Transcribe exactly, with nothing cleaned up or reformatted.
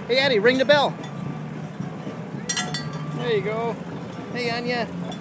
Hey, Addie, ring the bell. There you go. Hey, Anya.